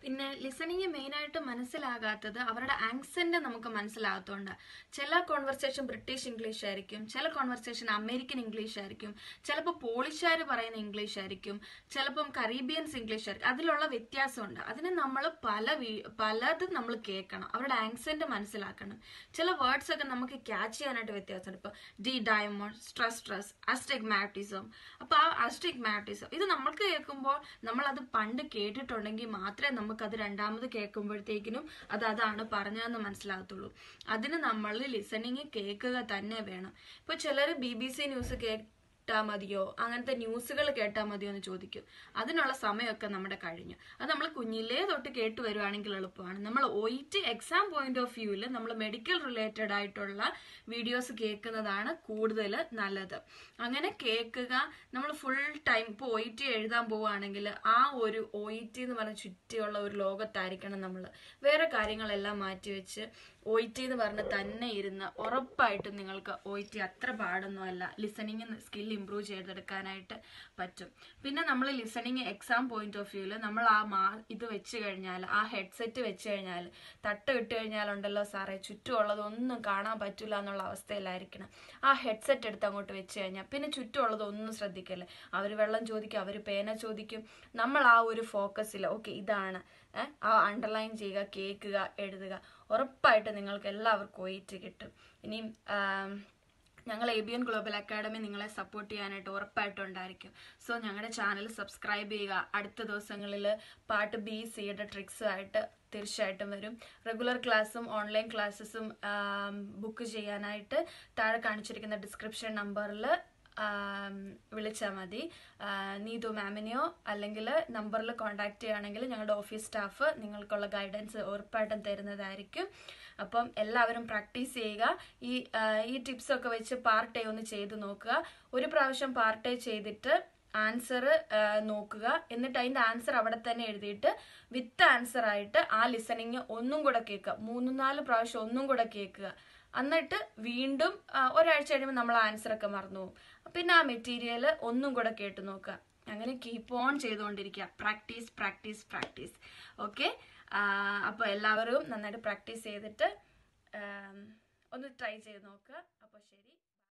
പിന്നെ ലിസണിങ് മെയിനായിട്ട് മനസ്സിലാകാത്തത് അവരുടെ ആക്സെന്റ് നമുക്ക് മനസ്സിലാകത്തോണ്ട്. ചില കോൺവെർസേഷൻ ബ്രിട്ടീഷ് ഇംഗ്ലീഷ് ആയിരിക്കും, ചില കോൺവെർസേഷൻ അമേരിക്കൻ ഇംഗ്ലീഷ് ആയിരിക്കും, ചിലപ്പോൾ പോളിഷുകാർ പറയുന്ന ഇംഗ്ലീഷ് ആയിരിക്കും, ചിലപ്പം കറീബിയൻസ് ഇംഗ്ലീഷ് ആയിരിക്കും. അതിലുള്ള വ്യത്യാസമുണ്ട്. അതിന് നമ്മൾ പലതും നമ്മൾ കേൾക്കണം, അവരുടെ ആക്സെന്റ് മനസ്സിലാക്കണം. ചില വേർഡ്സ് ഒക്കെ നമുക്ക് ക്യാച്ച് ചെയ്യാനായിട്ട് വ്യത്യാസമുണ്ട്. ഇപ്പൊ ഡി ഡയമണ്ട്, സ്ട്രെസ്, അസ്റ്റിഗ്മാറ്റിസം. അപ്പൊ ആ അസ്റ്റിഗ്മാറ്റിസം ഇത് നമുക്ക് കേൾക്കുമ്പോൾ നമ്മൾ അത് പണ്ട് കേട്ടിട്ടുണ്ടെങ്കിൽ മാത്രമേ നമുക്കത് രണ്ടാമത് കേൾക്കുമ്പോഴത്തേക്കിനും അതാണ് പറഞ്ഞതെന്ന് മനസ്സിലാകത്തുള്ളൂ. അതിന് നമ്മൾ ലിസണിങ് കേൾക്കുക തന്നെ വേണം. ഇപ്പൊ ചിലർ BBC ന്യൂസ് കേട്ടാൽ മതിയോ, അങ്ങനത്തെ ന്യൂസുകൾ കേട്ടാൽ മതിയോ എന്ന് ചോദിക്കും. അതിനുള്ള സമയമൊക്കെ നമ്മുടെ കഴിഞ്ഞു. അത് നമ്മൾ കുഞ്ഞിലേ തൊട്ട് കേട്ട് വരുവാണെങ്കിൽ എളുപ്പമാണ്. നമ്മൾ OET എക്സാം പോയിന്റ് ഓഫ് വ്യൂവിൽ നമ്മൾ മെഡിക്കൽ റിലേറ്റഡ് ആയിട്ടുള്ള വീഡിയോസ് കേൾക്കുന്നതാണ് കൂടുതൽ നല്ലത്. അങ്ങനെ കേൾക്കുക. നമ്മൾ ഫുൾ ടൈം ഇപ്പോൾ OET എഴുതാൻ പോവുകയാണെങ്കിൽ ആ ഒരു OET എന്ന് പറഞ്ഞ ചുറ്റിയുള്ള ഒരു ലോകത്തായിരിക്കണം നമ്മൾ. വേറെ കാര്യങ്ങളെല്ലാം മാറ്റിവെച്ച് OET എന്ന് പറഞ്ഞ് തന്നെ ഇരുന്ന് ഉറപ്പായിട്ടും നിങ്ങൾക്ക് OET അത്ര പാടൊന്നുമല്ല. ലിസണിങ് സ്കിൽ ഇംപ്രൂവ് ചെയ്തെടുക്കാനായിട്ട് പറ്റും. പിന്നെ നമ്മൾ ലിസണിങ് എക്സാം പോയിന്റ് ഓഫ് വ്യൂവിൽ നമ്മൾ ഇത് വെച്ച് കഴിഞ്ഞാൽ, ആ ഹെഡ്സെറ്റ് വെച്ച് കഴിഞ്ഞാൽ, തട്ട് ഇട്ട് കഴിഞ്ഞാലുണ്ടല്ലോ സാറേ ചുറ്റുമുള്ളതൊന്നും കാണാൻ പറ്റില്ല എന്നുള്ള അവസ്ഥയിലായിരിക്കണം. ആ ഹെഡ്സെറ്റ് എടുത്ത് അങ്ങോട്ട് വെച്ച് കഴിഞ്ഞാൽ പിന്നെ ചുറ്റുമുള്ളതൊന്നും ശ്രദ്ധിക്കല്ലേ. അവർ വെള്ളം ചോദിക്കും, അവർ പേന ചോദിക്കും. നമ്മൾ ആ ഒരു ഫോക്കസിൽ ഓക്കെ ഇതാണ് ആ അണ്ടർലൈൻ ചെയ്യുക, കേൾക്കുക, എഴുതുക. ഉറപ്പായിട്ട് നിങ്ങൾക്ക് എല്ലാവർക്കും OET കിട്ടും. ഇനിയും ഞങ്ങൾ ABN ഗ്ലോബൽ അക്കാഡമി നിങ്ങളെ സപ്പോർട്ട് ചെയ്യാനായിട്ട് ഉറപ്പായിട്ടും ഉണ്ടായിരിക്കും. സോ ഞങ്ങളുടെ ചാനൽ സബ്സ്ക്രൈബ് ചെയ്യുക. അടുത്ത ദിവസങ്ങളിൽ പാർട്ട് B, Cയുടെ ട്രിക്സ് ആയിട്ട് തീർച്ചയായിട്ടും വരും. റെഗുലർ ക്ലാസ്സും ഓൺലൈൻ ക്ലാസ്സസും ബുക്ക് ചെയ്യാനായിട്ട് താഴെ കാണിച്ചിരിക്കുന്ന ഡിസ്ക്രിപ്ഷൻ നമ്പറിൽ വിളിച്ചാൽ മതി. നീതു മാമിനെയോ അല്ലെങ്കിൽ നമ്പറിൽ കോൺടാക്ട് ചെയ്യുകയാണെങ്കിൽ ഞങ്ങളുടെ ഓഫീസ് സ്റ്റാഫ് നിങ്ങൾക്കുള്ള ഗൈഡൻസ് ഉറപ്പായിട്ടും തരുന്നതായിരിക്കും. അപ്പം എല്ലാവരും പ്രാക്ടീസ് ചെയ്യുക. ഈ ടിപ്സൊക്കെ വെച്ച് പാർട്ട് A ഒന്ന് ചെയ്ത് നോക്കുക. ഒരു പ്രാവശ്യം പാർട്ട് A ചെയ്തിട്ട് ആൻസർ നോക്കുക. എന്നിട്ട് അതിന്റെ ആൻസർ അവിടെ തന്നെ എഴുതിയിട്ട് വിത്ത് ആൻസർ ആയിട്ട് ആ ലിസണിങ് ഒന്നും കൂടെ കേൾക്കുക. 3-4 പ്രാവശ്യം ഒന്നും കൂടെ കേൾക്കുക. എന്നിട്ട് വീണ്ടും ഒരാഴ്ച കഴിയുമ്പോൾ നമ്മൾ ആൻസർ ഒക്കെ മറന്നു പോകും. പിന്നെ ആ മെറ്റീരിയൽ ഒന്നും കൂടെ കേട്ട് നോക്കുക. അങ്ങനെ കീപ്പ് ഓൺ ചെയ്തുകൊണ്ടിരിക്കുക. പ്രാക്ടീസ്. ഓക്കെ, അപ്പോൾ എല്ലാവരും നന്നായിട്ട് പ്രാക്ടീസ് ചെയ്തിട്ട് ഒന്ന് ട്രൈ ചെയ്ത് നോക്കുക. അപ്പോൾ ശരി.